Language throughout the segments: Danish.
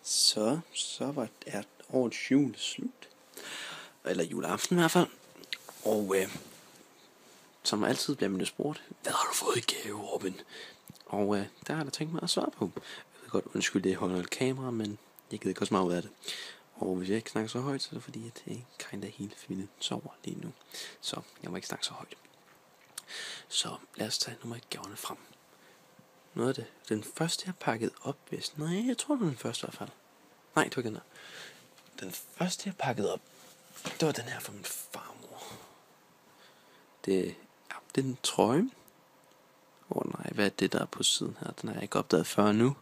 Så er årets jul slut. Eller juleaften i hvert fald. Og som altid bliver man jo spurgt, hvad har du fået i gave, Robin? Og der har jeg tænkt mig at svare på. Jeg ved godt, undskyld, det holder et kamera, men jeg gider ikke også meget ud af det. Og hvis jeg ikke snakker så højt, så er det fordi, at kinda hele familien sover lige nu. Så jeg må ikke snakke så højt. Så lad os tage nogle af gaverne frem. Noget af det. Den første jeg pakket op, hvis... Nej, jeg tror det var den første i hvert fald. Nej, det var ikke den der. Den første jeg pakkede op, det var den her fra min farmor. Det er en trøje. Nej, hvad er det der er på siden her? Den har jeg ikke opdaget før nu.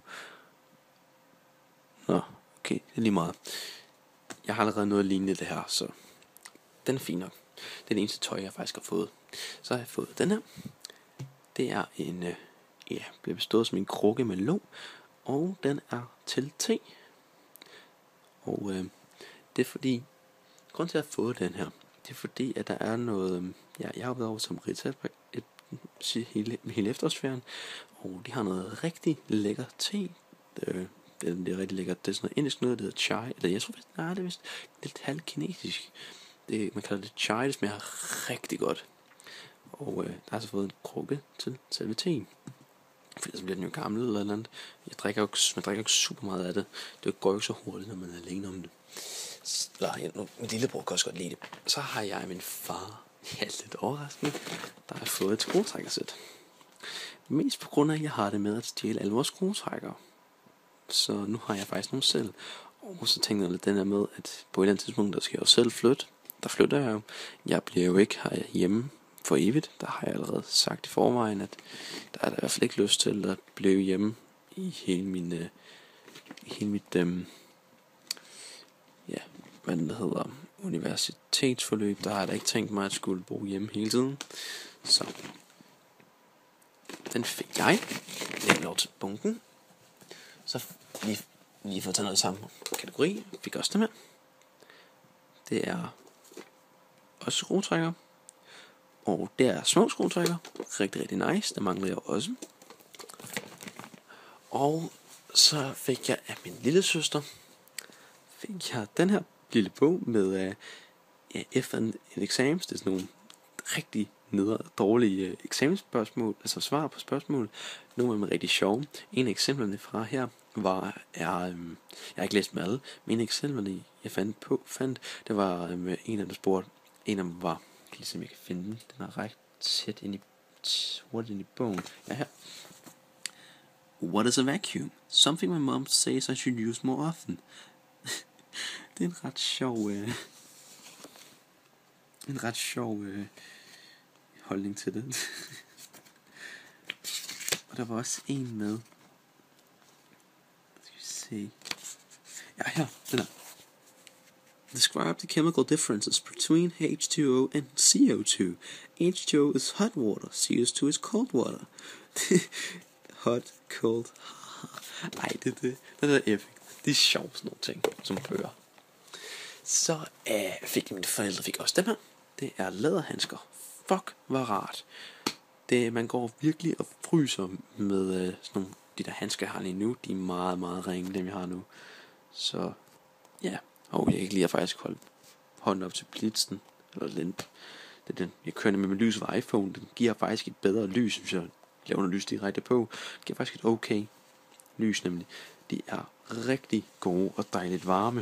Nå, okay, det er lige meget. Jeg har allerede noget lignende det her, så den er fin nok. Det er det eneste tøj, jeg faktisk har fået. Så har jeg fået den her. Det er en, bliver bestået som en krukke med låg, og den er til te. Og det er fordi, grunden til at jeg har fået den her, det er fordi, at der er noget, jeg har været over som Rita hele efterårsferien, og de har noget rigtig lækker te. Det er rigtig lækkert. Det er sådan noget indisk noget, der hedder chai, eller jeg tror faktisk, det er vist lidt halv kinesisk. Man kalder det chai, det smager rigtig godt. Og der har så fået en krukke til selve teen. Fordi så bliver den jo gammel eller andet. Man drikker jo ikke super meget af det. Det går jo ikke så hurtigt, når man er alene om det. Min lillebror kan også godt lide det. Så har jeg min far, lidt overraskende, der har fået et skruetrækkersæt. Mest på grund af, at jeg har det med at stjæle alle vores skruetrækkere. Så nu har jeg faktisk nogle selv. Og så tænkte jeg lidt den der med, at på et eller andet tidspunkt, der skal jeg jo selv flytte. Der flytter jeg jo. Jeg bliver jo ikke hjemme for evigt. Der har jeg allerede sagt i forvejen, at der er der i hvert fald ikke lyst til at blive hjemme i hele mit hvad hedder, universitetsforløb. Der har jeg da ikke tænkt mig at skulle bo hjemme hele tiden. Så den fik jeg. Læg lov til bunken. Så lige for at tage noget samme kategori. Fik også det med. Det er også skruetrækker. Og det er små skruetrækker. Rigtig, rigtig nice. Der mangler jeg også. Og så fik jeg af min lille søster, fik jeg den her lille bog med efter en eksamen. Det er sådan nogle rigtig dårlige eksamensspørgsmål, altså svar på spørgsmål. Nogle af dem er rigtig sjove. En af eksemplerne fra her jeg har ikke læst med alle, men en af eksemplerne jeg fandt, det var en af dem spurgte, en af dem var, ligesom jeg kan finde den er ret tæt ind i bogen. Ja, her. What is a vacuum? Something my mom says I should use more often. Det er en ret sjov holdning til det. Og der var også en med. Skal vi se. Ja, her. Den er. Describe the chemical differences between H2O and CO2. H2O is hot water. CO2 is cold water. Hot, cold. Ej, det er epic. Det er sjovt sådan nogle ting, som bøger. Så fik mine forældre også dem her. Det er læderhandsker. Fuck, hvor rart. Man går virkelig og fryser med sådan nogle, de der handsker jeg har lige nu. De er meget, meget ringe, dem jeg har nu. Så ja. Og jeg kan lige faktisk holde hånden op til blitzen. Eller den. Det er den. Jeg kører med min lys fra iPhone. Den giver faktisk et bedre lys, hvis jeg laver noget lys direkte på. Det giver faktisk et okay lys nemlig. De er rigtig gode og dejligt varme.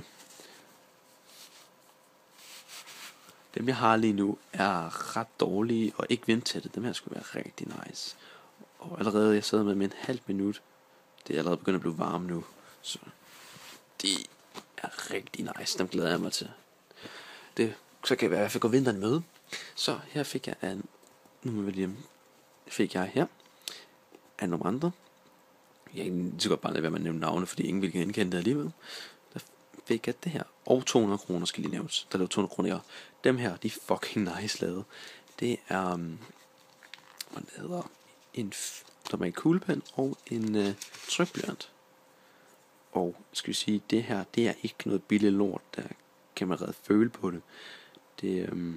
Dem jeg har lige nu er ret dårlige og ikke vindtætte. Dem her skulle være rigtig nice. Og allerede jeg sad med en halv minut. Det er allerede begyndt at blive varme nu. Så de er rigtig nice. Dem glæder jeg mig til. Så kan jeg i hvert fald gå vinteren med. Så her fik jeg her af nogle andre. Jeg kan så godt bare lade være med at nævne navne, fordi ingen vil genkende det alligevel. Der fik jeg det her. Og 200 kroner skal lige nævnes. Der lå 200 kroner her. Dem her, de er fucking nice lavet. Det er, hvad det hedder, der er en kuglepen og en trykblyant. Og skal vi sige, det her, det er ikke noget billigt lort. Der kan man redde føle på det. Det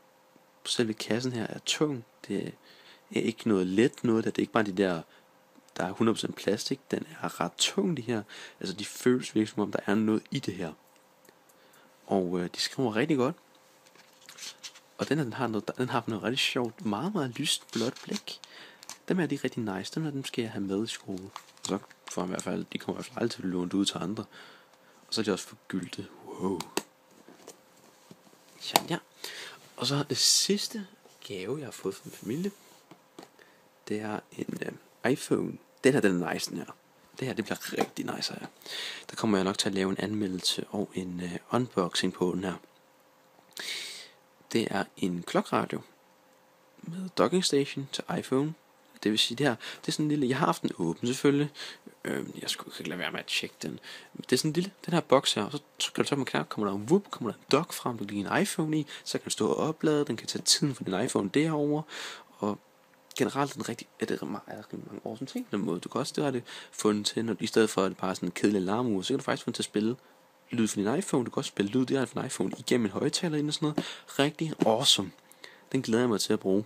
selve kassen her er tung. Det er ikke noget let noget. Det er ikke bare de der der er 100% plastik. Den er ret tung, de her. Altså, de føles virkelig som om, der er noget i det her. Og de skriver rigtig godt. Og den har noget rigtig sjovt, meget, meget lyst blåt blæk. Dem er de rigtig nice. Dem skal jeg have med i skole. Og så får jeg i hvert fald, de kommer i hvert fald altid lånt ud til andre. Og så er de også forgyldte. Wow. Ja. Og så det sidste gave, jeg har fået fra min familie. Det er en iPhone. Den er nice, den her. Det her, det bliver rigtig nice her. Der kommer jeg nok til at lave en anmeldelse og en unboxing på den her. Det er en klokradio med docking station til iPhone. Det vil sige, det er sådan en lille, jeg har haft den åben selvfølgelig. Jeg skulle ikke lade være med at tjekke den. Det er sådan en lille, den her boks her, og så trykker du så på en knap, kommer der en dock frem, du kan lægge en iPhone i, så kan du stå og oplade, den kan tage tiden for din iPhone derovre, og generelt er det meget mange år som ting på den måde. Du kan også det fundet til, når i stedet for at det bare er sådan en kedelig alarmur, så kan du faktisk få den til at spille lyd fra din iPhone. Du kan også spille lyd direkte fra din iPhone igennem en højttaler ind og sådan noget. Rigtig awesome. Den glæder jeg mig til at bruge.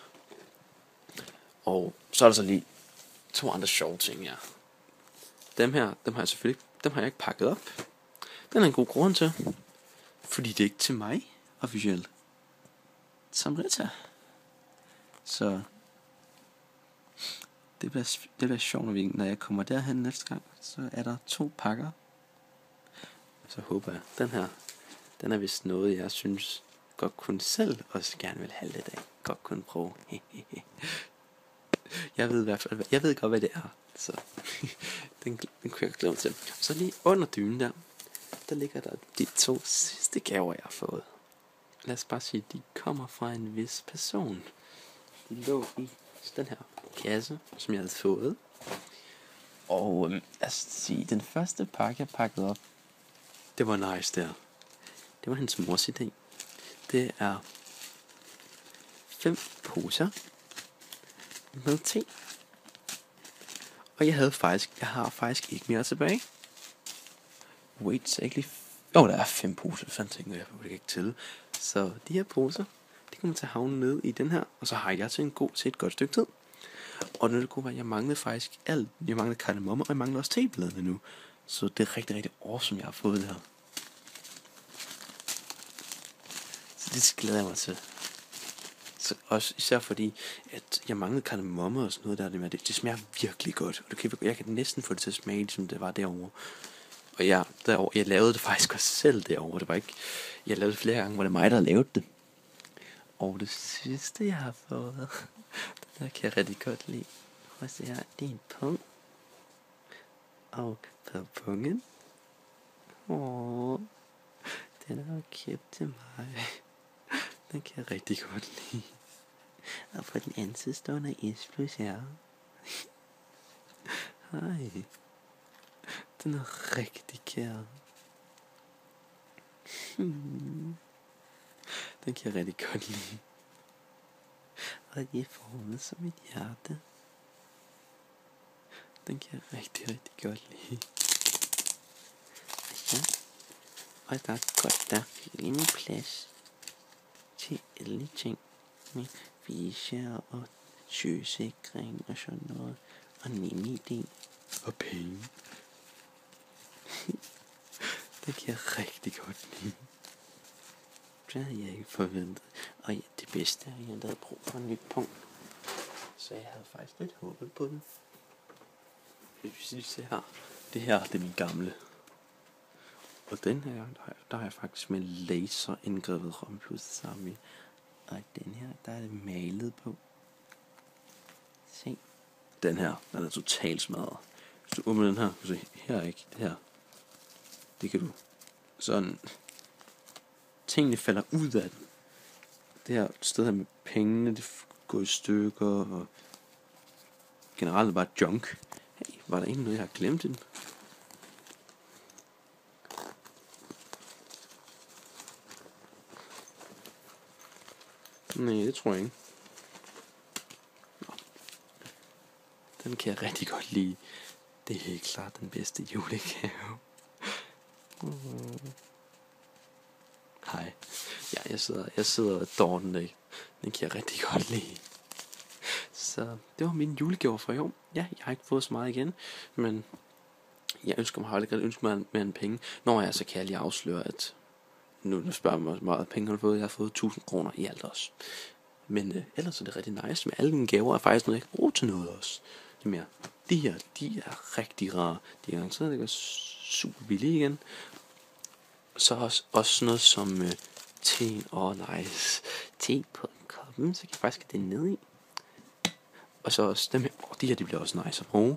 Og så er der så lige 2 andre sjove ting, ja. Dem har jeg ikke pakket op. Den er en god grund til. Fordi det er ikke til mig, officielt. Som Rita. Så det bliver sjovt, når jeg kommer derhen næste gang. Så er der 2 pakker. Så håber jeg, den er vist noget, jeg synes godt kunne selv også gerne vil have lidt af. Godt kunne prøve. Jeg ved i hvert fald, jeg ved godt, hvad det er. Så den kunne jeg glæde mig til. Så lige under dynen der ligger der de 2 sidste gaver, jeg har fået. Lad os bare sige, de kommer fra en vis person. De lå i den her kasse, som jeg havde fået. Og lad os sige, den første pakke, jeg pakkede op, det var nice der. Det var hendes mors idé. Det er 5 poser med te. Og jeg har faktisk ikke mere tilbage. Wait, så ikke lige... der er 5 poser, det fandt jeg på, det ikke til. Så de her poser, de kommer til at havne ned i den her, og så har jeg til et godt stykke tid. Og det kunne være, jeg manglede faktisk alt. Jeg manglede kardemomme, og jeg mangler også tebladene nu. Så det er rigtig, rigtig awesome, jeg har fået det her. Så det glæder jeg mig til. Så også især fordi, at jeg manglede kardemomme og sådan noget der. Det smager virkelig godt. Og jeg kan næsten få det til at smage, som det var derovre. Og jeg lavede det faktisk også selv derovre. Det var ikke, jeg lavede det flere gange, hvor det mig, der lavede det. Og det sidste, jeg har fået, der kan jeg rigtig godt lide. Prøv at se her, det er en pung. Og på pungen, den er jo købt til mig. Den kan jeg rigtig godt lide. Og på den anden side står der S plus R. Hej. Den er rigtig kær. Den kan jeg rigtig godt lide. Og det er formet som et hjerte. Den kan jeg rigtig, rigtig godt lide. Ja. Og der er godt, der er plads til alle ting med vischer og sygesikring og sådan noget. Og NemID og penge. Det kan jeg rigtig godt lide. Det havde jeg ikke forventet. Og ja, det bedste er, at jeg havde brug for en ny punkt. Så jeg havde faktisk lidt håbet på den. Hvis I ser her. Det her, det er min gamle. Og den her, der har jeg faktisk med laser indgrevet romplus sammen i. Og den her, der er det malet på. Se. Den her, den er totalt smadret. Hvis du åbner den her, kan du se, her ikke, det her. Det kan du sådan, tingene falder ud af den. Det her sted her med pengene, det går i stykker, og generelt bare junk. Hey, var der egentlig noget, jeg har glemt i den? Nej, det tror jeg ikke. Nå. Den kan jeg rigtig godt lide. Det er helt klart den bedste julegave. Hej. Ja, jeg sidder og dår den ikke. Den kan jeg rigtig godt lide. Så det var mine julegaver for i år. Ja, jeg har ikke fået så meget igen, men jeg har aldrig ønsket mig mere end penge. Når jeg så kan jeg lige afsløre, at nu spørger jeg mig, hvor meget penge har du fået. Jeg har fået 1000 kroner i alt også. Men ellers er det rigtig nice. Men alle mine gaver er faktisk noget, jeg kan bruge til noget også. Det er mere, de her, de er rigtig rare. De er garanteret ikke super billige igen. Så også noget som teen. Nice. Te på koppen, så kan jeg faktisk have det ned i. Og så også dem her. De her, de bliver også nice at bruge.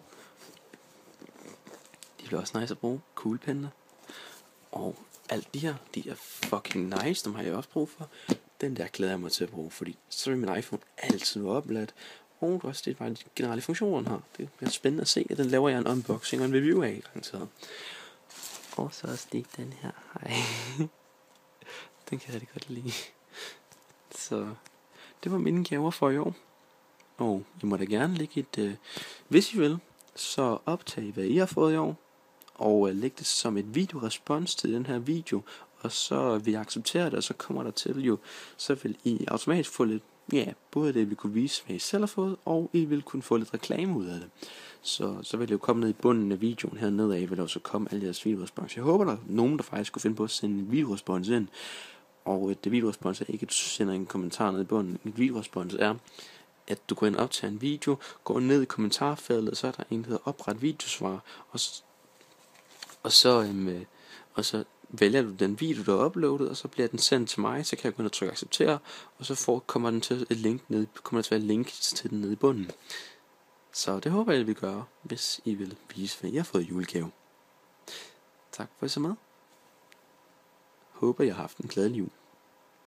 De bliver også nice at bruge. Kuglepenne. Og alt de her, de er fucking nice. Dem har jeg også brug for. Den der glæder jeg mig til at bruge, fordi så vil min iPhone altid være opladt. Og også det er bare de generelle funktioner her. Det bliver spændende at se, at den laver jeg en unboxing og en review af garanteret. Og så også det den her. Hej. Den kan jeg rigtig godt lide. Så det var mine gaver for i år. Og I må da gerne lægge et, hvis I vil, så optag hvad I har fået i år. Og læg det som et videorespons til den her video. Og så vil jeg acceptere det, og så kommer der til jo, så vil I automatisk få lidt, både det vi kunne vise, hvad I selv har fået, og I vil kunne få lidt reklame ud af det. Så vil det jo komme ned i bunden af videoen her nedad, vil der også komme alle jeres videorespons. Jeg håber, der er nogen, der faktisk kunne finde på at sende en videorespons ind. Og et videorespons er ikke, at du sender en kommentar ned i bunden. Et videorespons er, at du går ind og optager en video, går ned i kommentarfeltet, og så er der en, der hedder opret videosvar, og så vælger du den video, du har uploadet, og så bliver den sendt til mig, så kan jeg gå ind og trykke acceptere, og så kommer den til et link ned, kommer der til at være link til den nede i bunden. Så det håber jeg, at vi gør, hvis I vil vise, hvad I har fået i julegave. Tak for at I så med. Håber, I har haft en glædelig jul.